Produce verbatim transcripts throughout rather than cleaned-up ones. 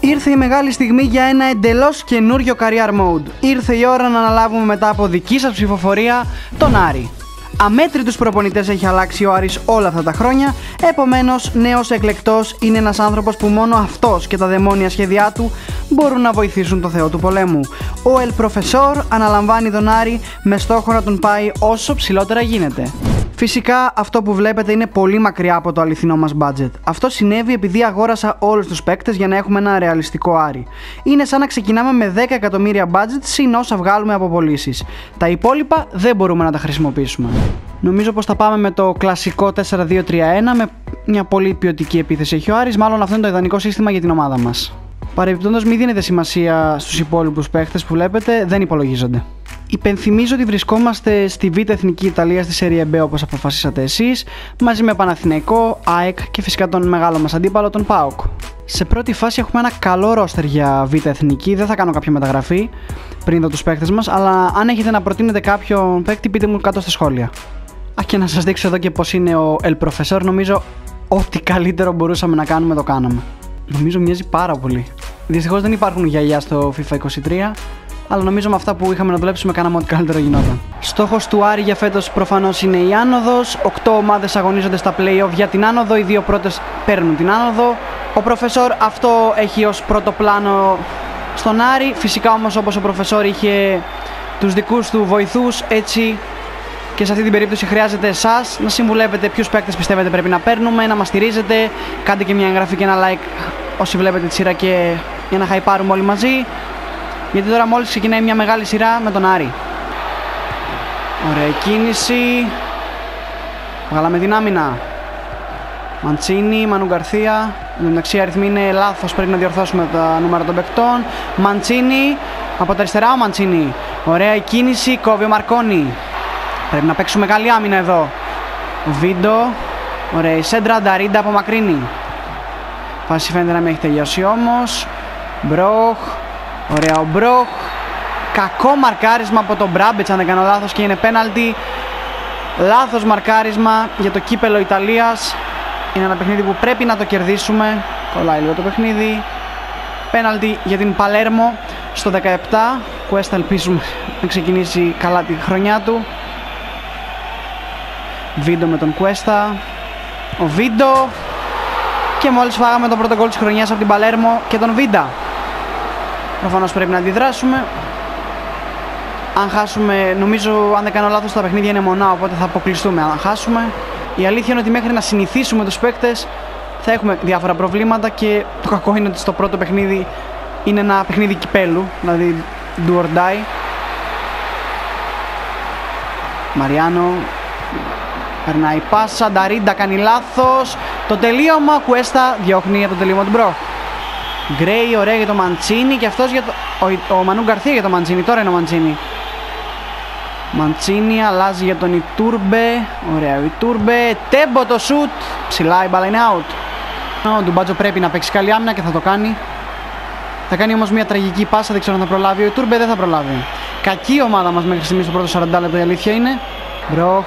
Ήρθε η μεγάλη στιγμή για ένα εντελώς καινούριο career mode. Ήρθε η ώρα να αναλάβουμε μετά από δική σας ψηφοφορία τον Άρη. Αμέτρητους προπονητές έχει αλλάξει ο Άρης όλα αυτά τα χρόνια, επομένως νέος εκλεκτός είναι ένας άνθρωπος που μόνο αυτός και τα δαιμόνια σχέδιά του μπορούν να βοηθήσουν το Θεό του πολέμου. Ο El Profesor αναλαμβάνει τον Άρη με στόχο να τον πάει όσο ψηλότερα γίνεται. Φυσικά αυτό που βλέπετε είναι πολύ μακριά από το αληθινό μας budget. Αυτό συνέβη επειδή αγόρασα όλους τους παίκτες για να έχουμε ένα ρεαλιστικό Άρη. Είναι σαν να ξεκινάμε με δέκα εκατομμύρια budget συν όσα βγάλουμε από πωλήσεις. Τα υπόλοιπα δεν μπορούμε να τα χρησιμοποιήσουμε. Νομίζω πως θα πάμε με το κλασικό τέσσερα δύο τρία ένα με μια πολύ ποιοτική επίθεση έχει ο Άρης, μάλλον αυτό είναι το ιδανικό σύστημα για την ομάδα μας. Παρεμπιπτόντως, μην δίνετε σημασία στους υπόλοιπους παίκτες που βλέπετε, δεν υπολογίζονται. Υπενθυμίζω ότι βρισκόμαστε στη Β' Εθνική Ιταλία στη Serie B όπως αποφασίσατε εσείς, μαζί με Παναθηναϊκό, ΑΕΚ και φυσικά τον μεγάλο μας αντίπαλο, τον ΠΑΟΚ. Σε πρώτη φάση έχουμε ένα καλό ρόστερ για Β' Εθνική, δεν θα κάνω κάποια μεταγραφή πριν δω τους παίκτες μας, αλλά αν έχετε να προτείνετε κάποιον παίκτη, πείτε μου κάτω στα σχόλια. Α, και να σας δείξω εδώ και πως είναι ο El Profesor, νομίζω ό,τι καλύτερο μπορούσαμε να κάνουμε το κάναμε. Νομίζω μοιάζει πάρα πολύ. Δυστυχώς δεν υπάρχουν γυαλιά στο FIFA είκοσι τρία, αλλά νομίζω με αυτά που είχαμε να δουλέψουμε κάναμε ό,τι καλύτερο γινόταν. Στόχος του Άρη για φέτος προφανώς είναι η άνοδος. οκτώ ομάδες αγωνίζονται στα play-off για την άνοδο, οι δύο πρώτες παίρνουν την άνοδο. Ο Profesor αυτό έχει ως πρώτο πλάνο στον Άρη. Φυσικά όμως, όπως ο Profesor είχε τους δικούς του βοηθούς, έτσι και σε αυτή την περίπτωση χρειάζεται εσάς να συμβουλεύετε ποιους παίκτες πιστεύετε πρέπει να παίρνουμε, να μας στηρίζετε. Κάντε και μια εγγραφή και ένα like όσοι βλέπετε τη σειρά και για να χαϊπάρουμε όλοι μαζί. Γιατί τώρα μόλις ξεκινάει μια μεγάλη σειρά με τον Άρη. Ωραία κίνηση. Βγάλαμε την άμυνα. Μαντσίνι, Μανου Γκαρθία. Εν τω μεταξύ οι αριθμοί είναι λάθος, πρέπει να διορθώσουμε τα νούμερα των παικτών. Μαντσίνι, από τα αριστερά ο Μαντσίνι. Ωραία η κίνηση, κόβει ο Μαρκόνι. Πρέπει να παίξουμε καλή άμυνα εδώ. Βίντο. Ωραία η σέντρα, Νταρίντα από μακρύνει. Φάση φαίνεται να μην έχει τελειώσει όμως. Μπροχ. Ωραία ο Μπροχ. Κακό μαρκάρισμα από τον Μπράμπετς αν δεν κάνω λάθος και είναι πέναλτι. Λάθος μαρκάρισμα για το κύπελο Ιταλίας. Είναι ένα παιχνίδι που πρέπει να το κερδίσουμε. Κολλάει λίγο το παιχνίδι. Πέναλτι για την Παλέρμο στο δεκαεπτά. Κουέστα ελπίζουμε να ξεκινήσει καλά τη χρονιά του. Βίντο με τον Κουέστα. Ο Βίντο. Και μόλις φάγαμε το πρώτο γκολ της χρονιάς από την Παλέρμο και τον Βίντα. Προφανώς πρέπει να αντιδράσουμε. Αν χάσουμε, νομίζω αν δεν κάνω λάθος τα παιχνίδια είναι μονά, οπότε θα αποκλειστούμε αν χάσουμε. Η αλήθεια είναι ότι μέχρι να συνηθίσουμε τους παίκτες θα έχουμε διάφορα προβλήματα και το κακό είναι ότι στο πρώτο παιχνίδι είναι ένα παιχνίδι κυπέλου, δηλαδή do or die. Μαριάνο περνάει πάσα, Νταρίντα κάνει λάθος. Το τελείωμα, Κουέστα διώχνει από το τελείωμα του Μπροχ. Γκρέι, ωραία για το Μαντσίνι και αυτός για το... Ο, ο Μανού Γκαρθία για το Μαντσίνι, τώρα είναι ο Μαντσίνι. Μαντσίνι αλλάζει για τον Ιτούρμπε. Ωραία ο Ιτούρμπε. Τέμπο το σουτ. Ψηλά η μπάλα είναι out. Ο Ντουμπάτζο πρέπει να παίξει καλή άμυνα και θα το κάνει. Θα κάνει όμως μια τραγική πάσα, δεν ξέρω αν θα προλάβει. Ο Ιτούρμπε δεν θα προλάβει. Κακή ομάδα μας μέχρι στιγμής στο πρώτο σαράντα λεπτό, η αλήθεια είναι. Μπροχ.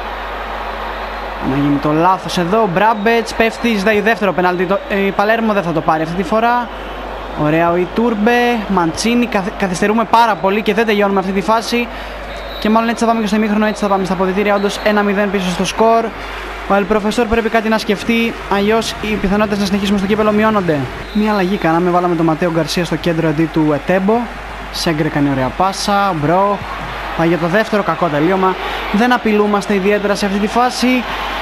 Να γίνει το λάθος εδώ. Ο Μπράμπετς πέφτει, ζητάει δεύτερο πενάλτι. Η Παλέρμο δεν θα το πάρει αυτή τη φορά. Ωραία ο Ιτούρμπε. Μαντσίνι. Καθυστερούμε πάρα πολύ και δεν τελειώνουμε αυτή τη φάση. Και μάλλον έτσι θα πάμε και στο ημίχρονο, έτσι θα πάμε στα αποδυτήρια. Όντως ένα μηδέν πίσω στο σκορ. Ο El Profesor πρέπει κάτι να σκεφτεί. Αλλιώς οι πιθανότητες να συνεχίσουμε στο κύπελο μειώνονται. Μια αλλαγή κάναμε. Βάλαμε τον Ματέο Γκαρσία στο κέντρο αντί του Ετέμπο. Σέγκρε κάνει ωραία πάσα. Μπροχ. Πάει για το δεύτερο κακό τελείωμα. Δεν απειλούμαστε ιδιαίτερα σε αυτή τη φάση.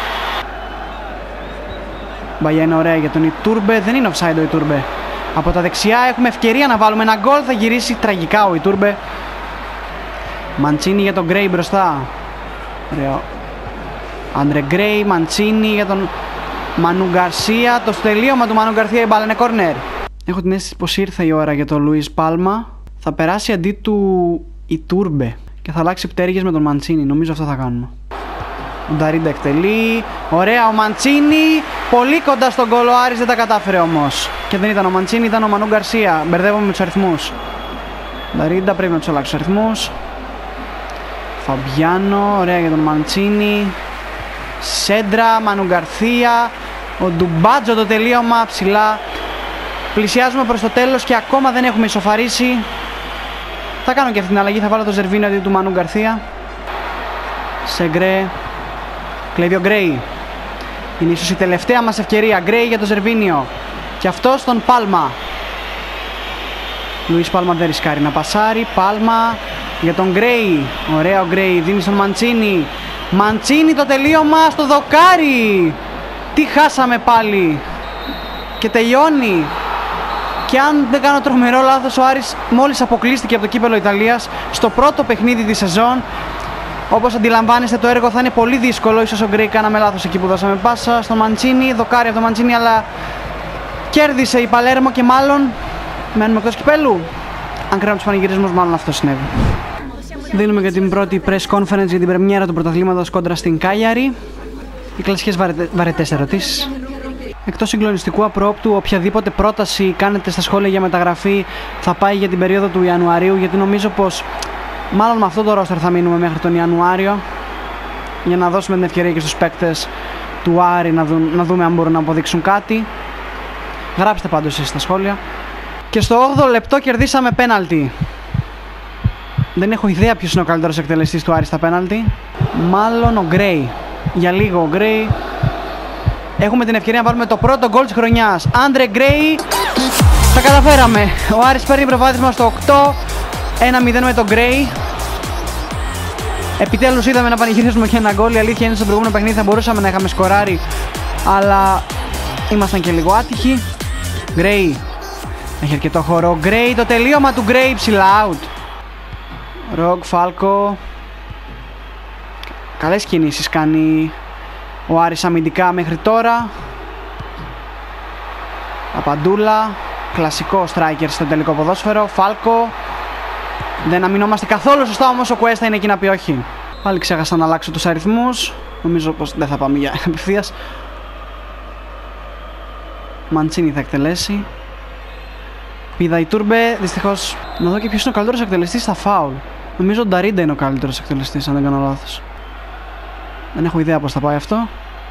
Μπαγιά είναι ωραία για τον Ιτούρμπε. Δεν είναι offside ο Ιτούρμπε. Από τα δεξιά έχουμε ευκαιρία να βάλουμε ένα γκολ. Θα γυρίσει τραγικά ο Ιτούρμπε. Μαντσίνι για τον Γκρέι μπροστά. Ωραίο. Άντρε Γκρέι, Μαντσίνι για τον Μανου Γκαρσία. Το τελείωμα του Μανου Γκαρσία, η μπάλα είναι κόρνερ. Έχω την αίσθηση πως ήρθε η ώρα για τον Λουίς Πάλμα. Θα περάσει αντί του Ιτούρμπε και θα αλλάξει πτέρυγες με τον Μαντσίνι. Νομίζω αυτό θα κάνουμε. Ο Νταρίντα εκτελεί. Ωραία ο Μαντσίνι. Πολύ κοντά στον γκολ. Ο Άρης δεν τα κατάφερε όμως. Και δεν ήταν ο Μαντσίνι, ήταν ο Μανου Γκαρσία. Μπερδεύομαι με τους αριθμούς. Νταρίντα πρέπει να τους αλλάξει τους αριθμούς. Φαμπιάνο. Ωραία για τον Μαντσίνι. Σέντρα. Μανου Γκαρθία. Ο Ντουμπάτζο το τελείωμα ψηλά. Πλησιάζουμε προς το τέλος και ακόμα δεν έχουμε ισοφαρίσει. Θα κάνω και αυτή την αλλαγή, θα βάλω το Ζερβίνιο αντί του Μανού Γκαρθία. Σεγκρέ. Κλέβει ο Γκρέι. Είναι ίσως η τελευταία μας ευκαιρία. Γκρέι για το Ζερβίνιο. Και αυτό στον Πάλμα. Λουίς Πάλμα δεν ρισκάρει να πασάρει. Πάλμα για τον Γκρέι. Ωραία ο Γκρέι. Δίνει στον Μαντσίνι. Μαντσίνι το τελείωμα στο δοκάρι. Τι χάσαμε πάλι. Και τελειώνει. Και αν δεν κάνω τρομερό λάθος, ο Άρης μόλις αποκλείστηκε από το κύπελλο Ιταλίας στο πρώτο παιχνίδι της σεζόν. Όπως αντιλαμβάνεστε, το έργο θα είναι πολύ δύσκολο. Ίσως ο Γκρέι κάναμε λάθος εκεί που δώσαμε πάσα στο Μαντσίνι. Δοκάρι από το Μαντσίνι, αλλά κέρδισε η Παλέρμο και μάλλον μένουμε εκτός κυπέλλου. Αν κρίνω τους πανηγυρισμούς, μάλλον αυτό συνέβη. Δίνουμε για την πρώτη press conference για την πρεμιέρα του πρωταθλήματος κόντρα στην Κάγιαρη. Οι κλασικές βαρετε, βαρετές ερωτήσεις. Εκτός συγκλονιστικού απρόπτου, οποιαδήποτε πρόταση κάνετε στα σχόλια για μεταγραφή θα πάει για την περίοδο του Ιανουαρίου, γιατί νομίζω πως μάλλον με αυτό το ρόστερ θα μείνουμε μέχρι τον Ιανουάριο, για να δώσουμε την ευκαιρία και στους παίκτες του Άρη να, δουν, να δούμε αν μπορούν να αποδείξουν κάτι. Γράψτε πάντως εσείς στα σχόλια. Και στο όγδοο λεπτό κερδίσαμε πέναλτι. Δεν έχω ιδέα ποιος είναι ο καλύτερος εκτελεστής του Άρη στα πέναλτι. Μάλλον ο Γκρέι. Για λίγο ο Γκρέι. Έχουμε την ευκαιρία να βάλουμε το πρώτο γκολ της χρονιάς. Άντρε Γκρέι. Τα καταφέραμε. Ο Άρης παίρνει προβάδισμα στο οκτώ. ένα μηδέν με τον Γκρέι. Επιτέλους είδαμε να πανηγυρίζουμε και ένα γκολ. Η αλήθεια είναι στο προηγούμενο παιχνίδι θα μπορούσαμε να είχαμε σκοράρει, αλλά ήμασταν και λίγο άτυχοι. Γκρέι. Έχει αρκετό χώρο. Γκρέι, το τελείωμα του Γκρέι ψηλά out. Ρογ, Φάλκο. Καλές κινήσεις κάνει ο Άρης αμυντικά μέχρι τώρα. Παπαντούλα. Κλασικό striker στο τελικό ποδόσφαιρο. Φάλκο. Δεν αμυνόμαστε καθόλου σωστά, όμως ο Κουέστα είναι εκεί να πει όχι. Πάλι ξέχασα να αλλάξω τους αριθμούς. Νομίζω πως δεν θα πάμε για απευθείας. Μαντσίνι θα εκτελέσει. Πήδα η Τούρμπε. Δυστυχώς. Να δω και ποιος είναι ο καλύτερος εκτελεστής στα φάουλ. Νομίζω ο Νταρίντα είναι ο καλύτερος εκτελεστής, αν δεν κάνω λάθος. Δεν έχω ιδέα πως θα πάει αυτό.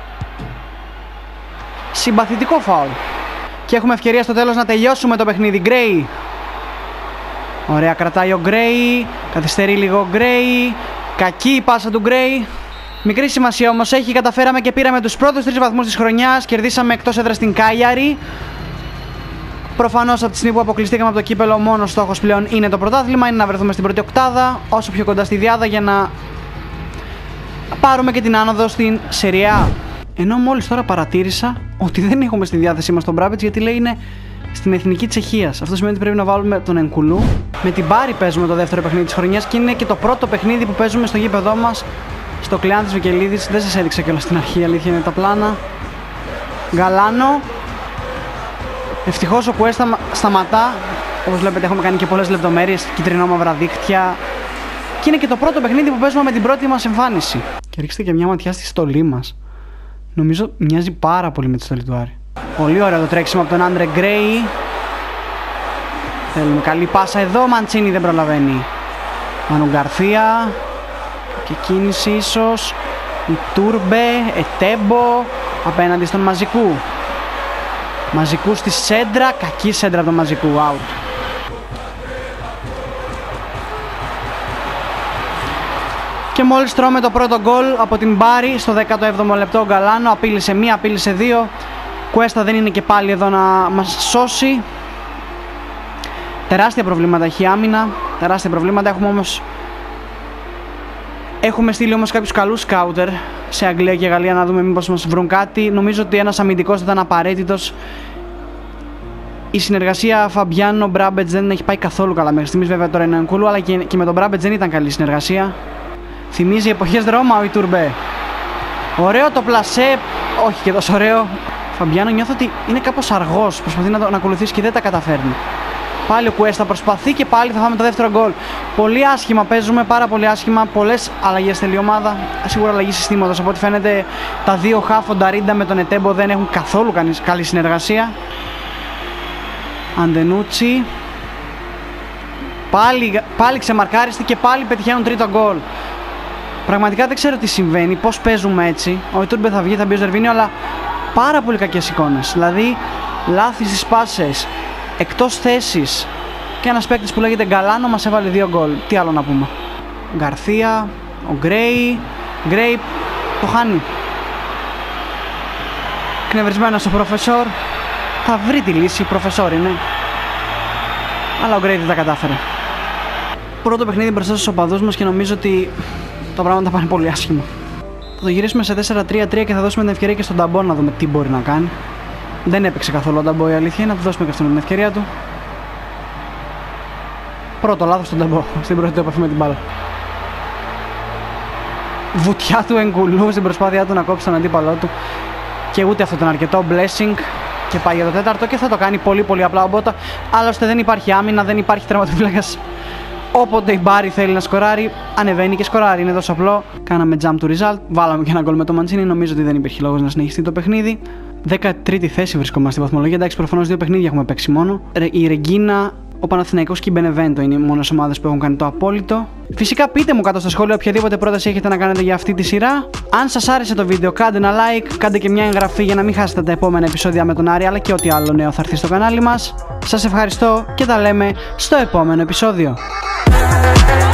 Συμπαθητικό φάουλ. Και έχουμε ευκαιρία στο τέλος να τελειώσουμε το παιχνίδι. Γκρέι. Ωραία, κρατάει ο Γκρέι. Καθυστερεί λίγο ο Γκρέι. Κακή η πάσα του Γκρέι. Μικρή σημασία όμως έχει. Καταφέραμε και πήραμε τους πρώτους τρεις βαθμούς της χρονιάς. Κερδίσαμε εκτός έδρας στην Κάγιαρη. Προφανώς από τη στιγμή που αποκλειστήκαμε από το κύπελλο, ο μόνος στόχος πλέον είναι το πρωτάθλημα. Είναι να βρεθούμε στην πρώτη οκτάδα, όσο πιο κοντά στη διάδα, για να πάρουμε και την άνοδο στην Σερί Α. Ενώ μόλις τώρα παρατήρησα ότι δεν έχουμε στη διάθεσή μας τον Μπράμπετς, γιατί λέει είναι στην εθνική Τσεχίας. Αυτό σημαίνει ότι πρέπει να βάλουμε τον Ενκουλού. Με την Μπάρη παίζουμε το δεύτερο παιχνίδι της χρονιάς και είναι και το πρώτο παιχνίδι που παίζουμε στο γήπεδό μας, στο Κλεάνθης Βικελίδης. Δεν σας έδειξα κιόλας στην αρχή, αλήθεια είναι τα πλάνα. Γκαλάνο. Ευτυχώς ο Κουέστα σταματά. Όπως βλέπετε έχουμε κάνει και πολλές λεπτομέρειες, κυτρινόμαυρα δίχτυα. Και είναι και το πρώτο παιχνίδι που παίζουμε με την πρώτη μας εμφάνιση. Και ρίξτε και μια ματιά στη στολή μας. Νομίζω μοιάζει πάρα πολύ με τη στολή του Άρη. Πολύ ωραίο το τρέξιμο από τον Άντρε Γκρέι. Θέλουμε καλή πάσα εδώ. Μαντσίνι δεν προλαβαίνει. Μανου Γκαρθία. Και κίνηση ίσως. Η Τούρμπε. Ετέμπο. Απέναντι στον Μαζικού. Μαζικού στη σέντρα. Κακή σέντρα από τον Μαζικού. Out. Και μόλις τρώμε το πρώτο γκολ από την Μπάρη στο δέκατο έβδομο λεπτό, ο Γκαλάνο απείλησε μία, απείλησε δύο. Κουέστα δεν είναι και πάλι εδώ να μας σώσει. Τεράστια προβλήματα έχει η άμυνα. Τεράστια προβλήματα έχουμε όμως. Έχουμε στείλει όμως κάποιους καλούς σκάουτερ σε Αγγλία και Γαλλία να δούμε μήπως μας βρουν κάτι. Νομίζω ότι ένας αμυντικός ήταν απαραίτητος. Η συνεργασία Φαμπιάνο Μπράμπετς δεν έχει πάει καθόλου καλά μέχρι στιγμής. Βέβαια τώρα είναι Ενκούλου, αλλά και, και με τον Μπράμπετς δεν ήταν καλή συνεργασία. Θυμίζει εποχές Ρώμα ο Ιτουρμπέ. Ωραίο το πλασέ. Όχι και τόσο ωραίο. Φαμπιάνο νιώθω ότι είναι κάπως αργός. Προσπαθεί να, το, να ακολουθήσει και δεν τα καταφέρνει. Πάλι ο Κουέστα προσπαθεί και πάλι θα φάμε το δεύτερο γκολ. Πολύ άσχημα παίζουμε, πάρα πολύ άσχημα. Πολλές αλλαγές θέλει η ομάδα. Σίγουρα αλλαγή συστήματος. Από ό,τι φαίνεται τα δύο χαφ, ο Νταρίντα με τον Ετέμπο, δεν έχουν καθόλου καλή συνεργασία. Αντενούτσι. Πάλι, πάλι ξεμαρκάριστη και πάλι πετυχαίνουν τρίτο γκολ. Πραγματικά δεν ξέρω τι συμβαίνει, πώς παίζουμε έτσι. Ο Ιτούρμπε θα βγει, θα μπει ο Ζερβίνιο, αλλά πάρα πολύ κακές εικόνες. Δηλαδή, λάθη στις πάσες, εκτός θέσης και ένας παίκτης που λέγεται Γκαλάνο μας έβαλε δύο γκολ. Τι άλλο να πούμε. Γκαρθία, ο Γκρέι, Γκρέι το χάνει. Κνευρισμένος ο Προφεσόρ. Θα βρει τη λύση, η Προφεσόρ είναι. Αλλά ο Γκρέι δεν τα κατάφερε. Πρώτο παιχνίδι μπροστά στους οπαδούς μας και νομίζω ότι τα πράγματα πάνε πολύ άσχημα. Θα το γυρίσουμε σε τέσσερα τρία τρία και θα δώσουμε την ευκαιρία και στον Ταμπό να δούμε τι μπορεί να κάνει. Δεν έπαιξε καθόλου ο Ταμπό, η αλήθεια είναι, να του δώσουμε και αυτόν την ευκαιρία του. Πρώτο λάθος στον Ταμπό, στην πρώτη του επαφή με την μπάλα. Βουτιά του Εγκουλού στην προσπάθειά του να κόψει τον αντίπαλό του. Και ούτε αυτό τον αρκετό. Blessing και πάει για το τέταρτο και θα το κάνει πολύ πολύ απλά ο Μπότα. Άλλωστε δεν υπάρχει άμυνα, δεν υπάρχει τερματοφύλακας. Όποτε η Μπάρι θέλει να σκοράρει, ανεβαίνει και σκοράρει. Είναι τόσο απλό. Κάναμε jump to result. Βάλαμε και ένα γκολ με το Μαντσίνι. Νομίζω ότι δεν υπήρχε λόγος να συνεχιστεί το παιχνίδι. δέκατη τρίτη θέση βρισκόμαστε στη βαθμολογία. Εντάξει, προφανώς δύο παιχνίδια έχουμε παίξει μόνο. Η Ρεγκίνα, ο Παναθηναϊκός και η Μπενεβέντο είναι οι μόνες ομάδες που έχουν κάνει το απόλυτο. Φυσικά πείτε μου κάτω στα σχόλια οποιαδήποτε πρόταση έχετε να κάνετε για αυτή τη σειρά. Αν σας άρεσε το βίντεο, κάντε ένα like, κάντε και μια εγγραφή για να μην χάσετε τα επόμενα επεισόδια με τον Άρη, αλλά και ό,τι άλλο νέο θα έρθει στο κανάλι μας. Σας ευχαριστώ και τα λέμε στο επόμενο επεισόδιο.